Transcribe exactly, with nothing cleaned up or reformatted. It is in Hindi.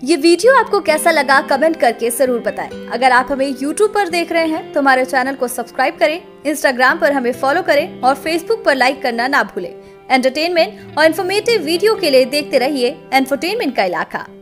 ये वीडियो आपको कैसा लगा कमेंट करके जरूर बताएं। अगर आप हमें यूट्यूब पर देख रहे हैं तो हमारे चैनल को सब्सक्राइब करें, इंस्टाग्राम पर हमें फॉलो करें और फेसबुक पर लाइक करना ना भूलें। एंटरटेनमेंट और इन्फॉर्मेटिव वीडियो के लिए देखते रहिए इंफोटेनमेंट का इलाका।